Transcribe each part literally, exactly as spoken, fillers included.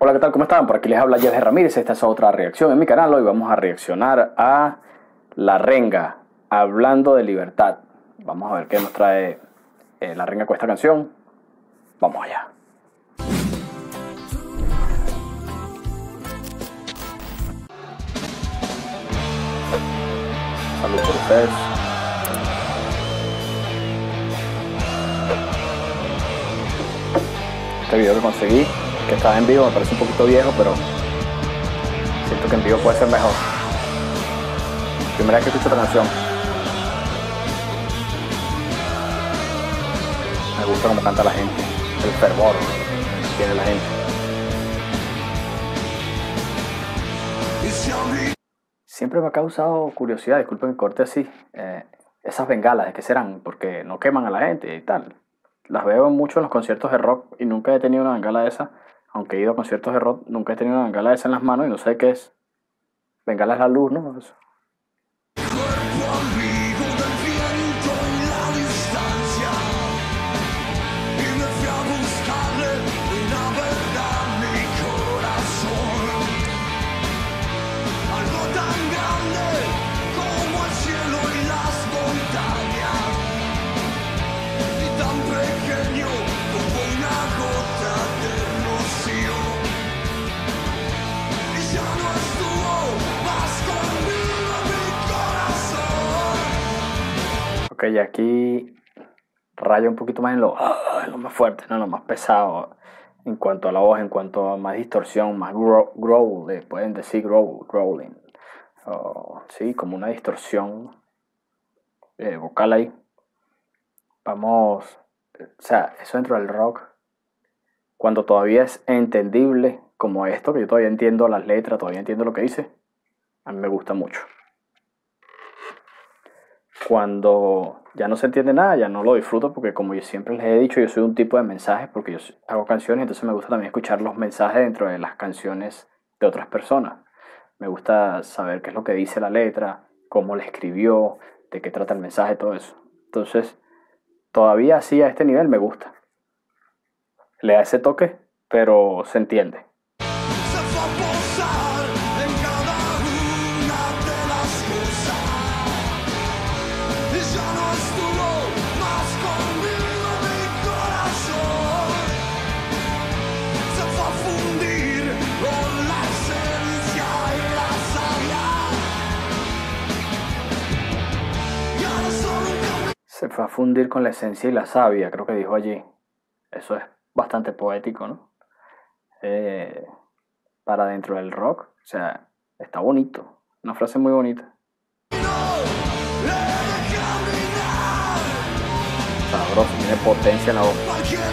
Hola, ¿qué tal? ¿Cómo están? Por aquí les habla Jeff Ramírez. Esta es otra reacción en mi canal. Hoy vamos a reaccionar a La Renga, Hablando de Libertad. Vamos a ver qué nos trae eh, La Renga con esta canción. Vamos allá. Salud por ustedes. Este video que conseguí, que estaba en vivo, me parece un poquito viejo, pero siento que en vivo puede ser mejor. Primera vez que escucho esta canción. Me gusta cómo canta la gente, el fervor que tiene la gente. Siempre me ha causado curiosidad, disculpen el corte así, eh, esas bengalas, ¿de qué serán? Porque no queman a la gente y tal. Las veo mucho en los conciertos de rock y nunca he tenido una bengala de esa. Aunque he ido a conciertos de rock, nunca he tenido una bengala de esa en las manos y no sé qué es. Bengala es la luz, ¿no? Eso. Ok, y aquí raya un poquito más en lo, en lo más fuerte, ¿no? En lo más pesado en cuanto a la voz, en cuanto a más distorsión, más growl, growl eh, pueden decir growl, growling. Oh, sí, como una distorsión eh, vocal ahí. Vamos, o sea, eso dentro del rock, cuando todavía es entendible como esto, que yo todavía entiendo las letras, todavía entiendo lo que dice, a mí me gusta mucho. Cuando ya no se entiende nada, ya no lo disfruto, porque como yo siempre les he dicho, yo soy un tipo de mensajes, porque yo hago canciones, entonces me gusta también escuchar los mensajes dentro de las canciones de otras personas. Me gusta saber qué es lo que dice la letra, cómo la escribió, de qué trata el mensaje, todo eso. Entonces, todavía así a este nivel me gusta. Le da ese toque, pero se entiende. Se fue a fundir con la esencia y la savia, creo que dijo allí. Eso es bastante poético, ¿no? Eh, para dentro del rock, o sea, está bonito. Una frase muy bonita. Sabroso, tiene potencia en la voz.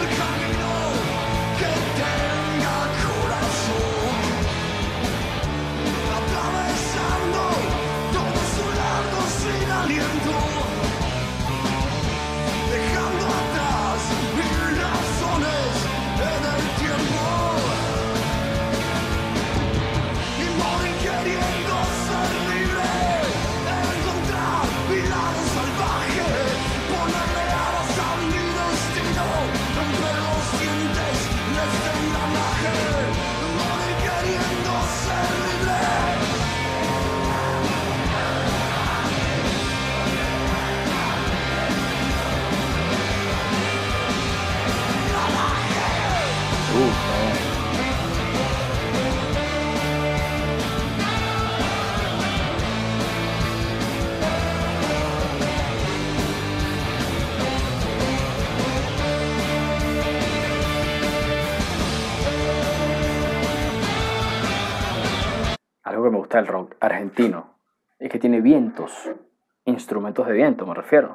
Algo que me gusta del rock argentino es que tiene vientos, instrumentos de viento me refiero.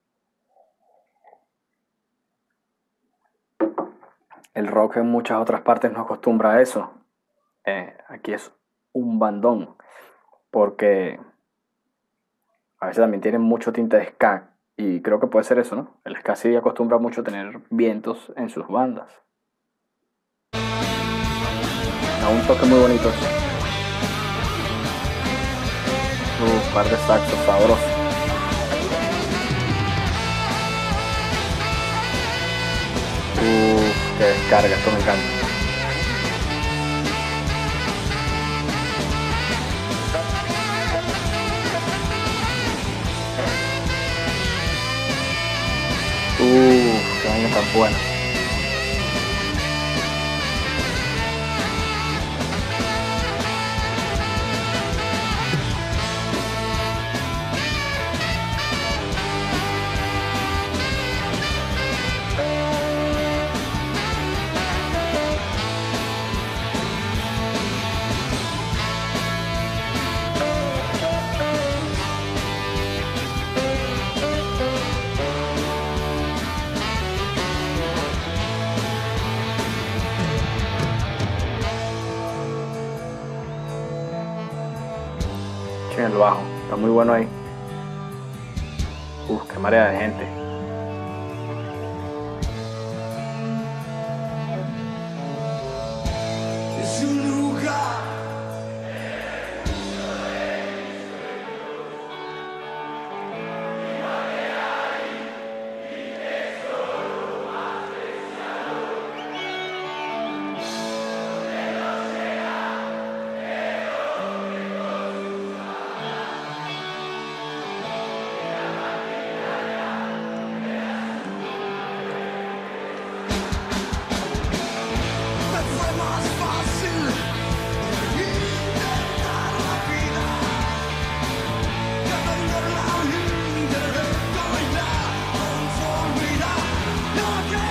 El rock en muchas otras partes no acostumbra a eso. Eh, aquí es un bandón, porque a veces también tiene mucho tinte de ska, y creo que puede ser eso, ¿no? El ska sí acostumbra mucho a tener vientos en sus bandas. Da un toque muy bonito. Un par de saxos sabrosos. Uff, qué descarga, esto me encanta. Bueno, en el bajo, está muy bueno ahí. Uf, qué marea de gente. Es un lugar me fue más fácil intentar la vida que venderla intelecto y la conformidad. No que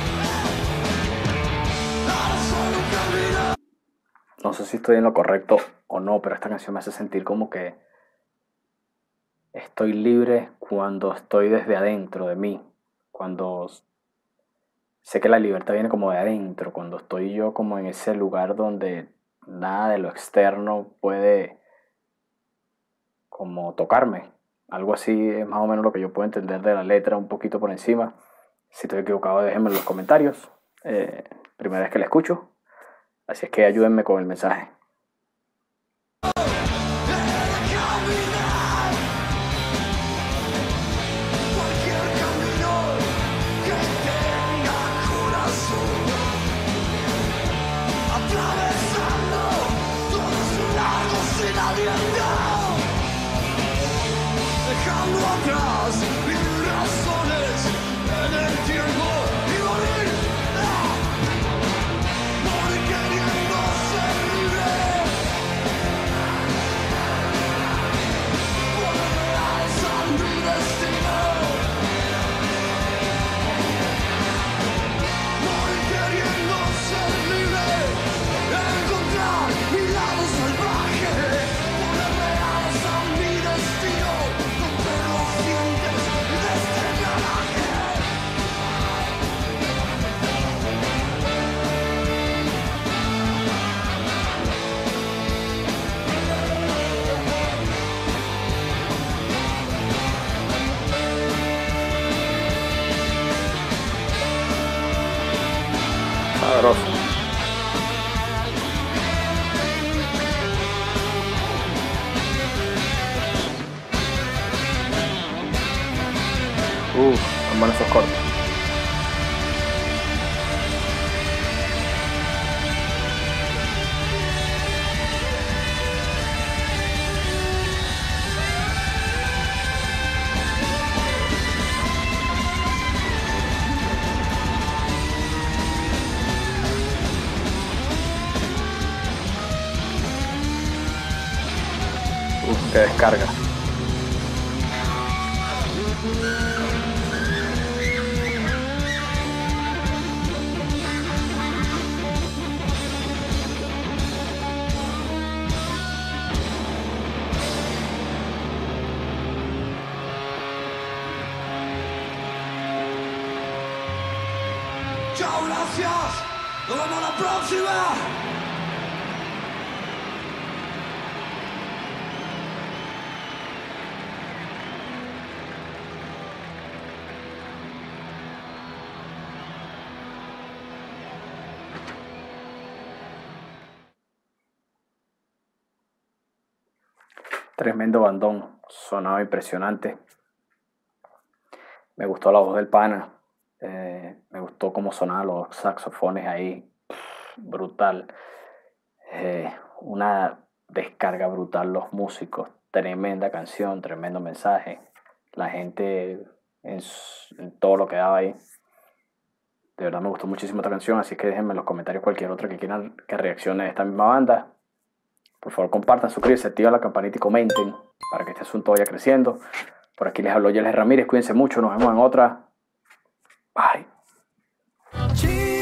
ahora solo camino. No sé si estoy en lo correcto o no, pero esta canción me hace sentir como que estoy libre cuando estoy desde adentro de mí. Cuando sé que la libertad viene como de adentro, cuando estoy yo como en ese lugar donde nada de lo externo puede como tocarme. Algo así es más o menos lo que yo puedo entender de la letra un poquito por encima. Si estoy equivocado, déjenme en los comentarios. Eh, primera vez que la escucho. Así es que ayúdenme con el mensaje. Cualquier camino que tenga corazón, atravesando todos sus lagos sin aliento, dejando atrás mil razones en el tiempo y morir, ah, morir queriendo ser libre, ponerle alza a mi destino. Morir queriendo ser libre, encontrar mi lado salvaje, ponerle alas a mi destino, romper los dientes de este garaje. Sabroso. Uf, son buenos esos cortes. Uf, qué descarga. Chao, gracias. Nos vemos la próxima. Tremendo bandón. Sonaba impresionante. Me gustó la voz del pana. Eh, me gustó cómo sonaban los saxofones ahí. Brutal. Eh, una descarga brutal los músicos. Tremenda canción, tremendo mensaje. La gente en, en todo lo que daba ahí. De verdad me gustó muchísimo esta canción, así que déjenme en los comentarios cualquier otra que quieran que reaccione a esta misma banda. Por favor, compartan, suscríbanse, activen la campanita y comenten para que este asunto vaya creciendo. Por aquí les habló Yeles Ramírez, cuídense mucho, nos vemos en otra. Bye.